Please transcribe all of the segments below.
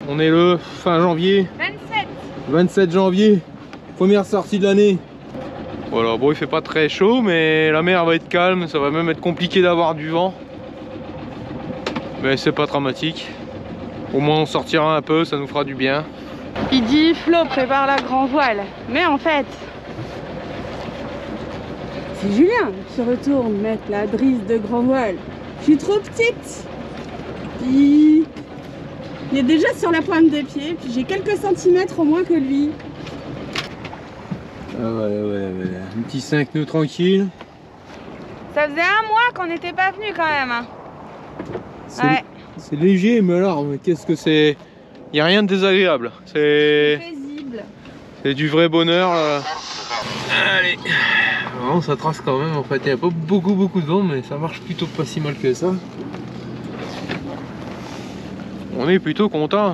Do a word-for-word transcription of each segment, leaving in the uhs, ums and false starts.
On est le fin janvier. vingt-sept. vingt-sept janvier. Première sortie de l'année. Voilà, bon il fait pas très chaud mais la mer va être calme, ça va même être compliqué d'avoir du vent. Mais c'est pas dramatique. Au moins on sortira un peu, ça nous fera du bien. Il dit Flo prépare la grand voile. Mais en fait, c'est Julien qui se retourne mettre la drisse de grand voile. Je suis trop petite. Puis il est déjà sur la pointe des pieds. Puis j'ai quelques centimètres au moins que lui. Ah ouais, ouais, ouais. Un petit cinq nœuds tranquille. Ça faisait un mois qu'on n'était pas venu quand même. Hein. Ouais. C'est léger, mais alors, qu'est-ce que c'est? Il n'y a rien de désagréable. C'est paisible. C'est du vrai bonheur. Là. Allez. Bon, ça trace quand même. En fait, il n'y a pas beaucoup, beaucoup de vent, mais ça marche plutôt pas si mal que ça. On est plutôt content.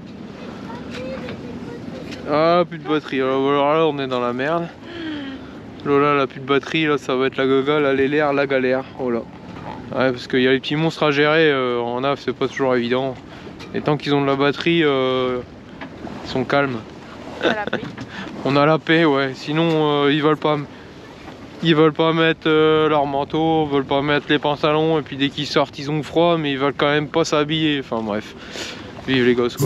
Ah, plus de batterie. Alors là, on est dans la merde. Lola, là, plus de batterie. Là, ça va être la gaga, là, les l'air, la galère. Oh là. Ouais, parce qu'il y a les petits monstres à gérer euh, en nav, c'est pas toujours évident. Et tant qu'ils ont de la batterie, euh, ils sont calmes. On a la paix. On a la paix, ouais. Sinon, euh, ils veulent pas, ils veulent pas mettre euh, leur manteau, ils veulent pas mettre les pantalons. Et puis dès qu'ils sortent, ils ont froid, mais ils veulent quand même pas s'habiller. Enfin bref, vive les gosses quoi.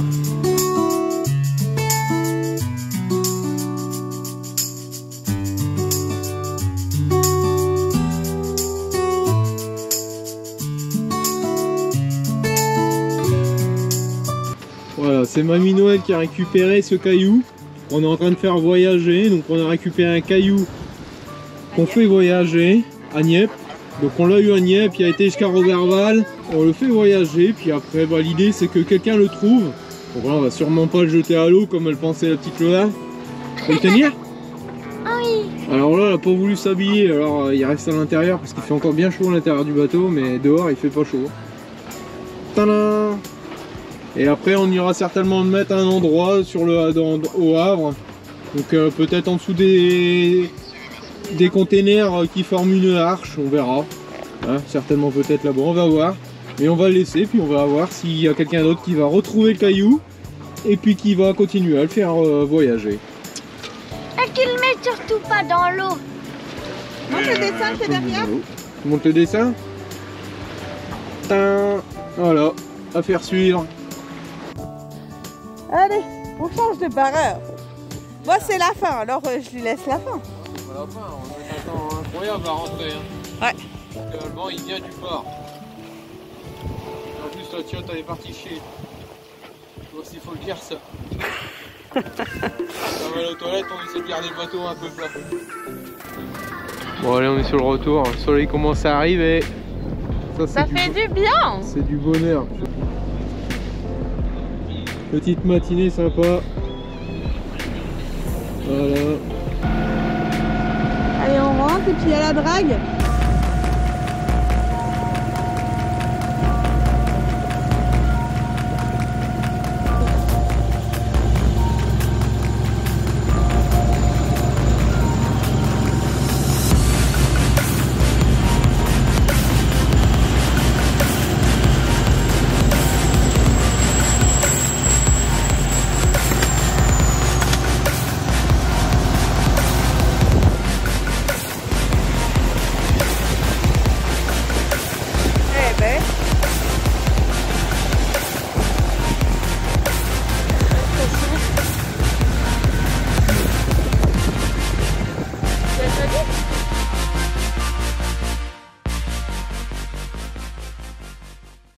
Voilà, c'est Mamie Noël qui a récupéré ce caillou. On est en train de faire voyager, donc on a récupéré un caillou qu'on fait voyager à Nieppe. Donc on l'a eu à Nieppe, il a été jusqu'à Roberval, on le fait voyager, puis après bah, l'idée c'est que quelqu'un le trouve. Donc là on va sûrement pas le jeter à l'eau comme elle pensait la petite Lola. Faut le tenir? Oui. Alors là elle a pas voulu s'habiller, alors euh, il reste à l'intérieur parce qu'il fait encore bien chaud à l'intérieur du bateau, mais dehors il fait pas chaud. Tadam! Et après on ira certainement le mettre à un endroit sur le, dans, au Havre. Donc euh, peut-être en dessous des, des containers qui forment une arche, on verra. Hein, certainement peut-être là-bas, on va voir. Mais on va le laisser, puis on va voir s'il y a quelqu'un d'autre qui va retrouver le caillou. Et puis qui va continuer à le faire euh, voyager. Et qu'il ne met surtout pas dans l'eau. Montre le dessin qui est derrière. Tu montes le dessin. Tain, voilà, à faire suivre. Allez, on change de barreur. Moi c'est la fin, alors euh, je lui laisse la fin. À la fin, on a un temps incroyable à rentrer. Hein. Ouais. Parce que le vent il vient du port. En plus la tiote elle est partie chier. Bon, s'il faut le dire ça. Ça va aller aux toilettes, on essaie de garder le bateau un peu plat. Bon allez, on est sur le retour, le soleil commence à arriver. Ça, Ça fait du bien. C'est du bonheur. Petite matinée sympa. Voilà. Allez on rentre et puis à la drague.